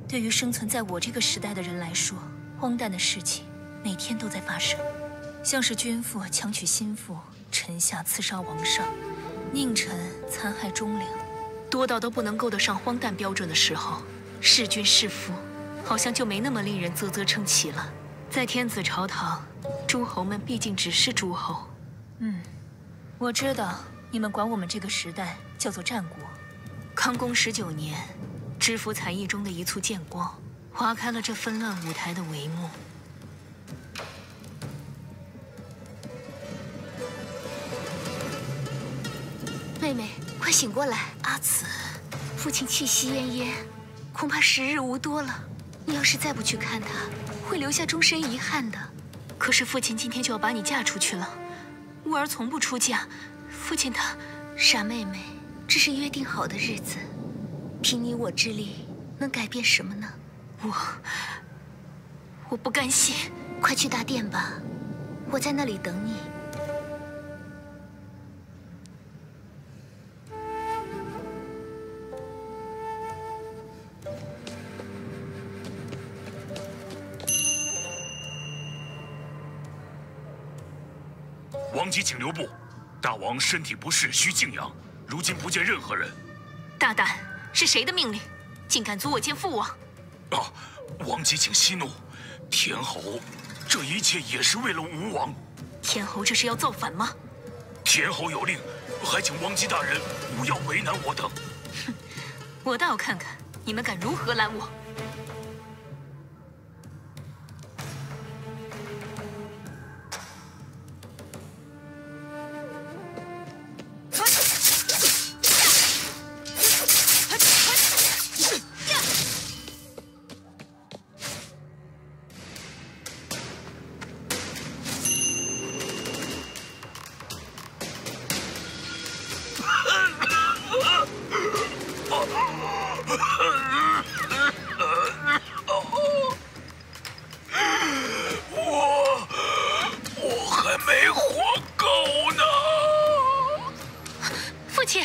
对于生存在我这个时代的人来说，荒诞的事情每天都在发生，像是君父强娶心腹，臣下刺杀王上，佞臣残害忠良，多到都不能够得上荒诞标准的时候，弑君弑父，好像就没那么令人啧啧称奇了。在天子朝堂，诸侯们毕竟只是诸侯。我知道你们管我们这个时代叫做战国。康公19年，知府采邑中的一簇剑光，划开了这纷乱舞台的帷幕。 妹妹，快醒过来！ 阿紫， 父亲气息奄奄，恐怕时日无多了。你要是再不去看他，会留下终身遗憾的。 可是父亲今天就要把你嫁出去了，吾儿从不出嫁，父亲他…… 傻妹妹，这是约定好的日子，凭你我之力，能改变什么呢？ 我不甘心。 快去大殿吧，我在那里等你。 王姬，请留步。大王身体不适，需静养，如今不见任何人。 大胆！是谁的命令，竟敢阻我见父王？ 王姬请息怒。天侯，这一切也是为了吴王。 天侯这是要造反吗？ 天侯有令，还请王姬大人不要为难我等。 哼，我倒要看看你们敢如何拦我。 我还没活够呢。 父亲。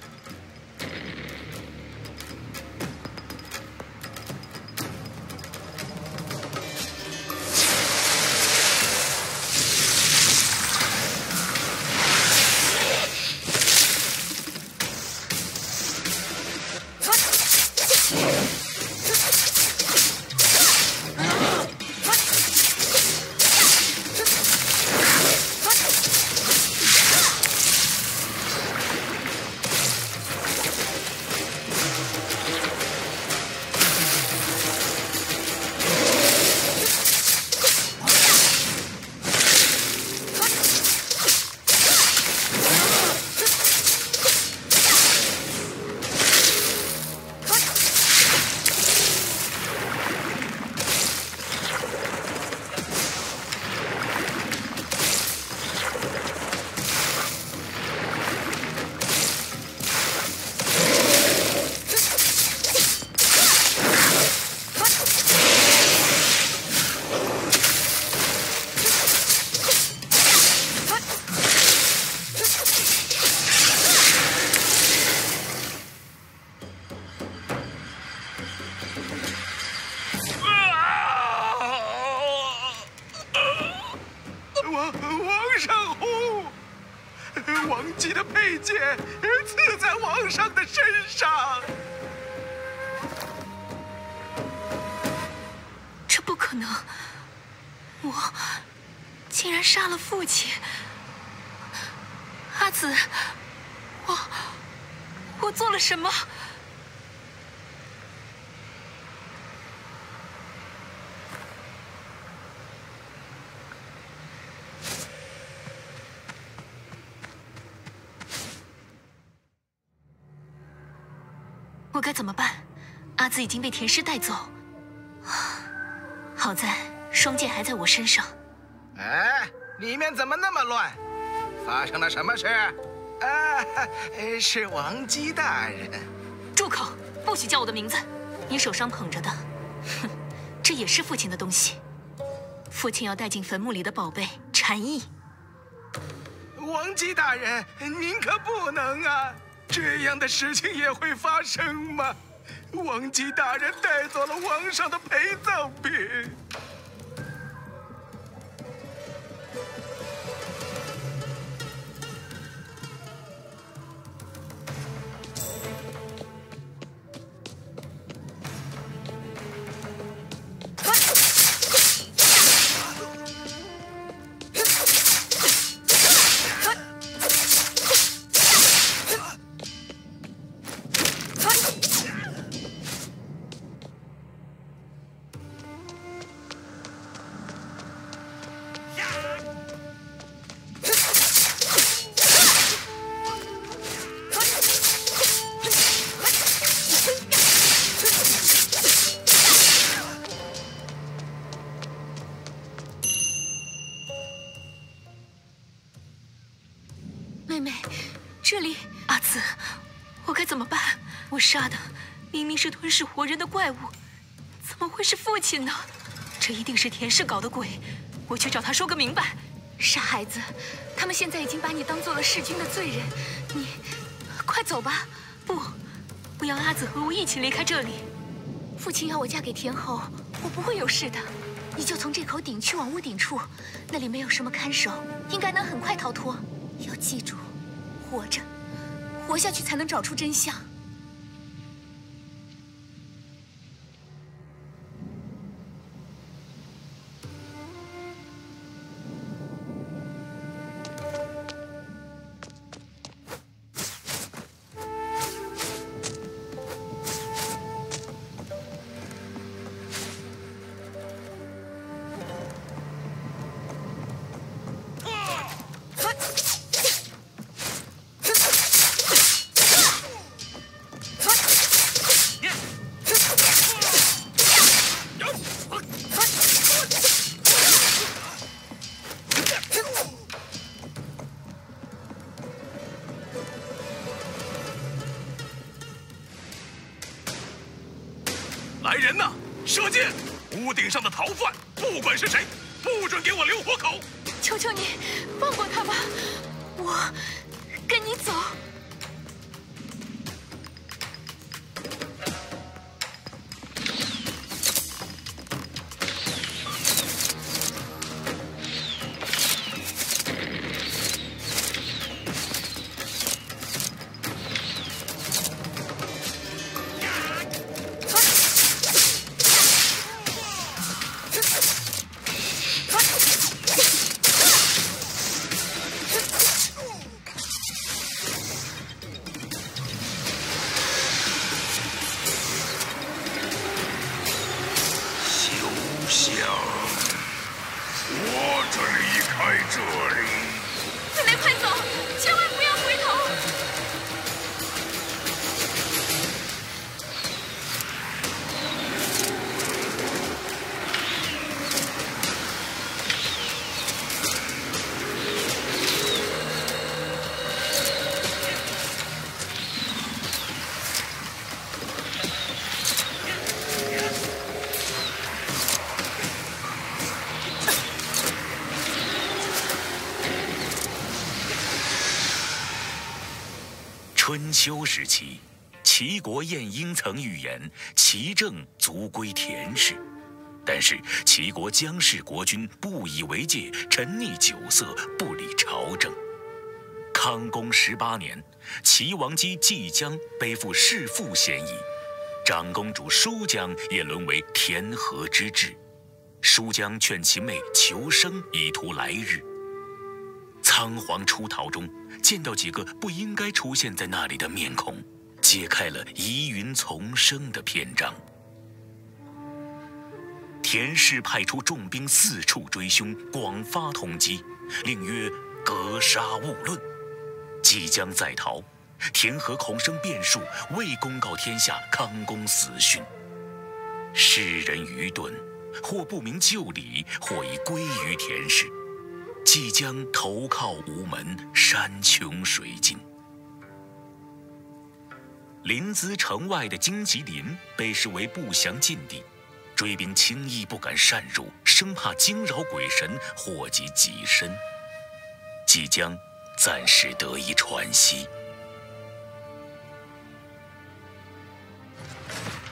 王上红，王姬的佩剑刺在王上的身上。 这不可能！我竟然杀了父亲！阿紫，我做了什么？我该怎么办？阿紫已经被田氏带走，好在双剑还在我身上。 哎，里面怎么那么乱？发生了什么事？是王姬大人。 住口！不许叫我的名字！你手上捧着的，哼，这也是父亲的东西。父亲要带进坟墓里的宝贝禅意。 王姬大人，您可不能啊！这样的事情也会发生吗？ 王姬大人带走了皇上的陪葬品。 妹妹，这里， 阿紫，我该怎么办？我杀的明明是吞噬活人的怪物，怎么会是父亲呢？这一定是田氏搞的鬼，我去找他说个明白。 傻孩子，他们现在已经把你当做了弑君的罪人，你快走吧。 不，我要阿紫和我一起离开这里。 父亲要我嫁给田侯，我不会有事的。你就从这口井去往屋顶处，那里没有什么看守，应该能很快逃脱。要记住，活着，活下去才能找出真相。 来人呐！射箭！屋顶上的逃犯，不管是谁，不准给我留活口！ 求求你，放过他吧，我跟你走。 我这离开这里。 妹妹，快走，千万不要回头。 春秋时期，齐国晏婴曾预言齐政足归田氏，但是齐国姜氏国君不以为戒，沉溺酒色，不理朝政。康公18年，齐王姬季姜背负弑父嫌疑，长公主叔姜也沦为田禾之志。叔姜劝其妹求生，以图来日。仓皇出逃中，见到几个不应该出现在那里的面孔，揭开了疑云丛生的篇章。田氏派出重兵四处追凶，广发通缉，令曰格杀勿论。即将在逃，田禾恐生变数，未公告天下康公死讯。世人愚钝，或不明就里，或已归于田氏。即将投靠无门，山穷水尽。临淄城外的荆棘林被视为不祥禁地，追兵轻易不敢擅入，生怕惊扰鬼神，祸及己身。即将暂时得以喘息。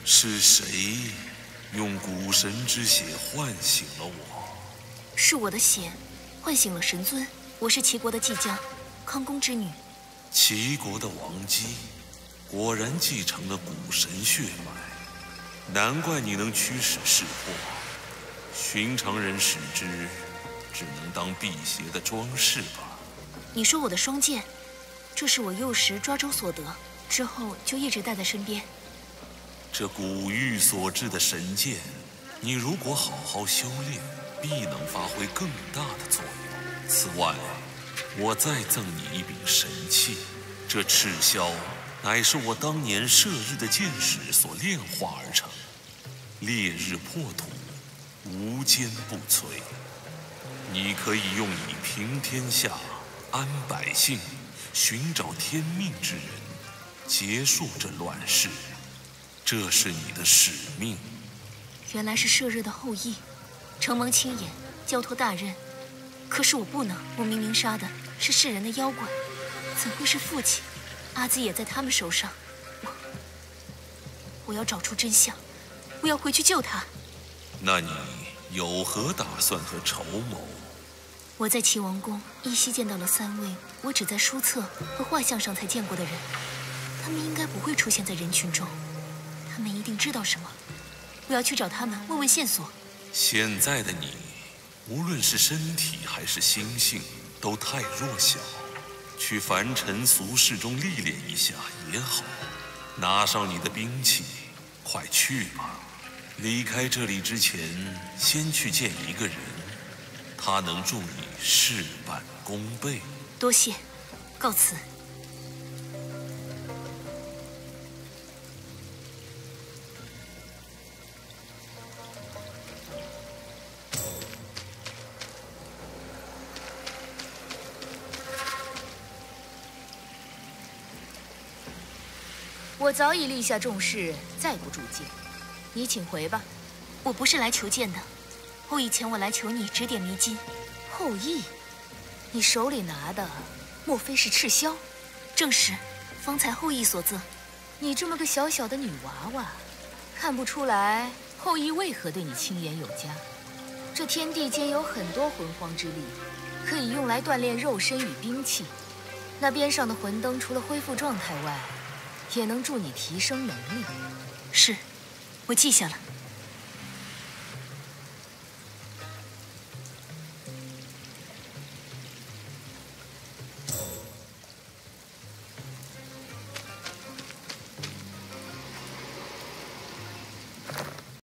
是谁用古神之血唤醒了我？ 是我的血唤醒了神尊。我是齐国的继将，康公之女。 齐国的王姬，果然继承了古神血脉，难怪你能驱使识破。寻常人使之，只能当辟邪的装饰吧。 你说我的双剑，这是我幼时抓周所得，之后就一直带在身边。 这古玉所制的神剑，你如果好好修炼，必能发挥更大的作用。此外，我再赠你一柄神器，这赤箫乃是我当年射日的剑矢所炼化而成，烈日破土，无坚不摧。你可以用以平天下，安百姓，寻找天命之人，结束这乱世。这是你的使命。 原来是射日的后裔，承蒙亲眼，交托大任。可是我不能，我明明杀的是世人的妖怪，怎会是父亲？阿紫也在他们手上。我要找出真相，我要回去救他。 那你有何打算和筹谋？ 我在齐王宫依稀见到了3位我只在书册和画像上才见过的人，他们应该不会出现在人群中，他们一定知道什么。我要去找他们，问问线索。 现在的你，无论是身体还是心性，都太弱小，去凡尘俗世中历练一下也好。拿上你的兵器，快去吧。离开这里之前，先去见一个人，他能助你事半功倍。 多谢，告辞。 我早已立下重誓，再不铸剑。你请回吧。 我不是来求见的，后羿前我来求你指点迷津。 后羿，你手里拿的莫非是赤箫？ 正是，方才后羿所赠。 你这么个小小的女娃娃，看不出来后羿为何对你青眼有加。这天地间有很多魂荒之力，可以用来锻炼肉身与兵器。那边上的魂灯，除了恢复状态外，也能助你提升能力。 是，我记下了。